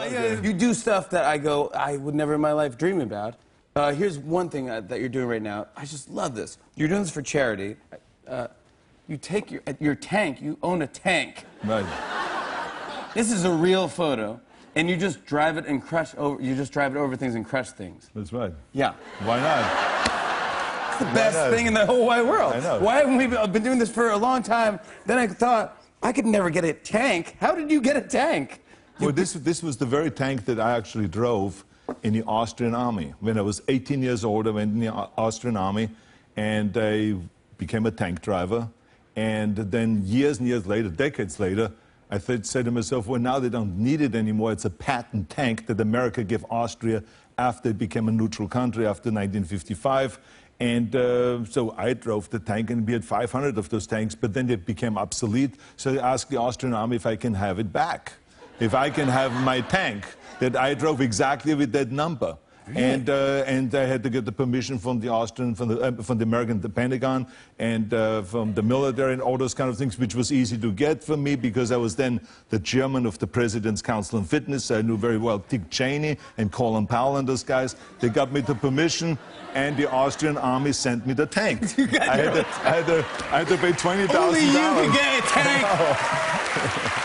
Yeah, you do stuff that I go, I would never in my life dream about. Here's one thing that you're doing right now. I just love this. You're doing this for charity. You take your tank, you own a tank. Right. This is a real photo, and you just drive it and crush over. You just drive it over things and crush things. That's right. Yeah. Why not? It's the best thing in the whole wide world. I know. Why haven't we been doing this for a long time? Then I thought, I could never get a tank. How did you get a tank? Well, this was the very tank that I actually drove in the Austrian army. When I was 18 years old, I went in the Austrian army, and I became a tank driver. And then years and years later, decades later, I said to myself, well, now they don't need it anymore. It's a patent tank that America gave Austria after it became a neutral country after 1955. And so I drove the tank, and we had 500 of those tanks, but then they became obsolete. So I asked the Austrian army if I can have it back, if I can have my tank that I drove exactly with that number. Really? And I had to get the permission from the Austrian, from the American, the Pentagon, and from the military and all those kind of things, which was easy to get for me because I was then the chairman of the President's Council on Fitness. I knew very well Dick Cheney and Colin Powell and those guys. They got me the permission, and the Austrian army sent me the tank. I had to pay $20,000. Only you can get a tank.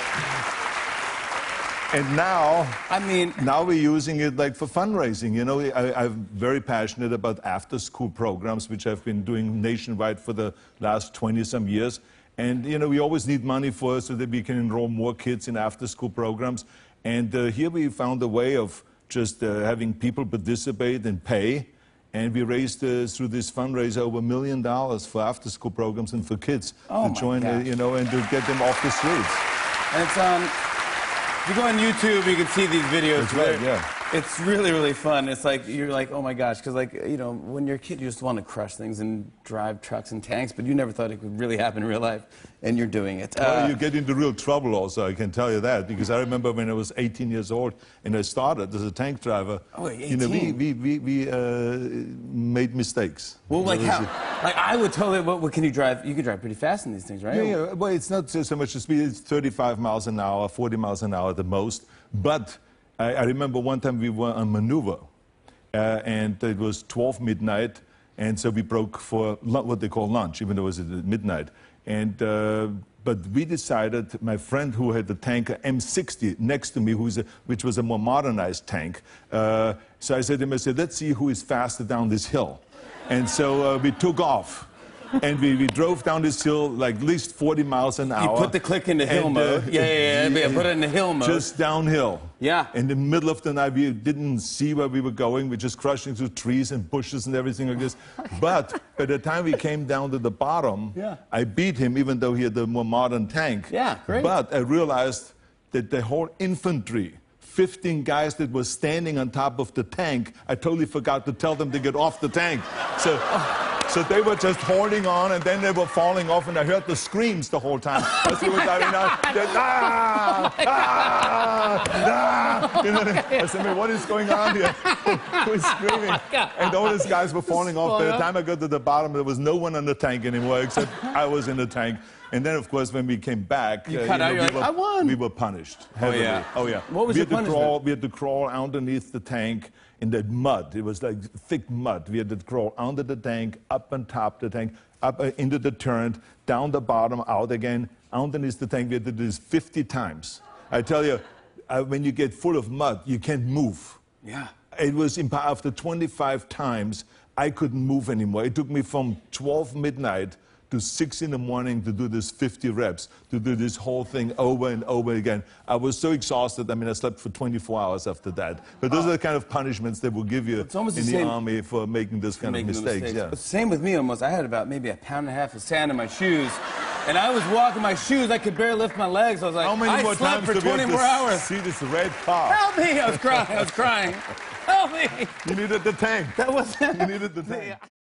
And now, I mean, now we're using it like for fundraising. You know, I'm very passionate about after-school programs, which I've been doing nationwide for the last 20-some years. And, you know, we always need money for so that we can enroll more kids in after-school programs. And here we found a way of just having people participate and pay. And we raised, through this fundraiser, over $1 million for after-school programs and for kids to join, you know, and to get them off the streets. And it's if you go on YouTube, you can see these videos. That's right, yeah. It's really, really fun. It's like, you're like, oh my gosh, because like, you know, when you're a kid, you just want to crush things and drive trucks and tanks, but you never thought it could really happen in real life, and you're doing it. Well, you get into real trouble also, I can tell you that, because I remember when I was 18 years old and I started as a tank driver, 18. You know, we made mistakes. Well, like how? Like I would totally, what can you drive? You can drive pretty fast in these things, right? Yeah, well, it's not so much the speed, it's 35 miles an hour, 40 miles an hour at the most, but I remember one time we were on maneuver, and it was 12 midnight, and so we broke for what they call lunch, even though it was at midnight. And, but we decided, my friend who had the tanker M60 next to me, which was a more modernized tank, so I said to him, I said, let's see who is faster down this hill. And so we took off. And we drove down this hill like at least 40 miles an hour. You put the click in the hill mode. Yeah, put it in the hill mode. Just downhill. Yeah. In the middle of the night, we didn't see where we were going. We just crashed into trees and bushes and everything like this. But by the time we came down to the bottom, I beat him, even though he had the more modern tank. Yeah, great. But I realized that the whole infantry, 15 guys that were standing on top of the tank, I totally forgot to tell them to get off the tank. So they were just holding on, and then they were falling off, and I heard the screams the whole time. As they were diving out, you know, I said, man, what is going on here? Who is screaming? And all these guys were falling off. By the time I got to the bottom, there was no one on the tank anymore, except I was in the tank. And then, of course, when we came back, I won. We were punished heavily. Oh, yeah. What was the punishment? We had to crawl underneath the tank in that mud. It was like thick mud. We had to crawl under the tank, up on top of the tank, up into the turret, down the bottom, out again, underneath the tank. We had to do this 50 times. I tell you, when you get full of mud, you can't move. Yeah. It was after 25 times, I couldn't move anymore. It took me from 12 midnight to 6 in the morning to do this 50 reps, to do this whole thing over and over again. I was so exhausted. I mean, I slept for 24 hours after that. But those are the kind of punishments that will give you in the army for making this kind of mistakes. Yeah. It's the same with me almost. I had about maybe 1.5 pounds of sand in my shoes. And I was walking my shoes. I could barely lift my legs. I was like, I slept for 24 hours. See this red car. Help me! I was crying. Help me! You needed the tank. That wasn't... You needed the tank.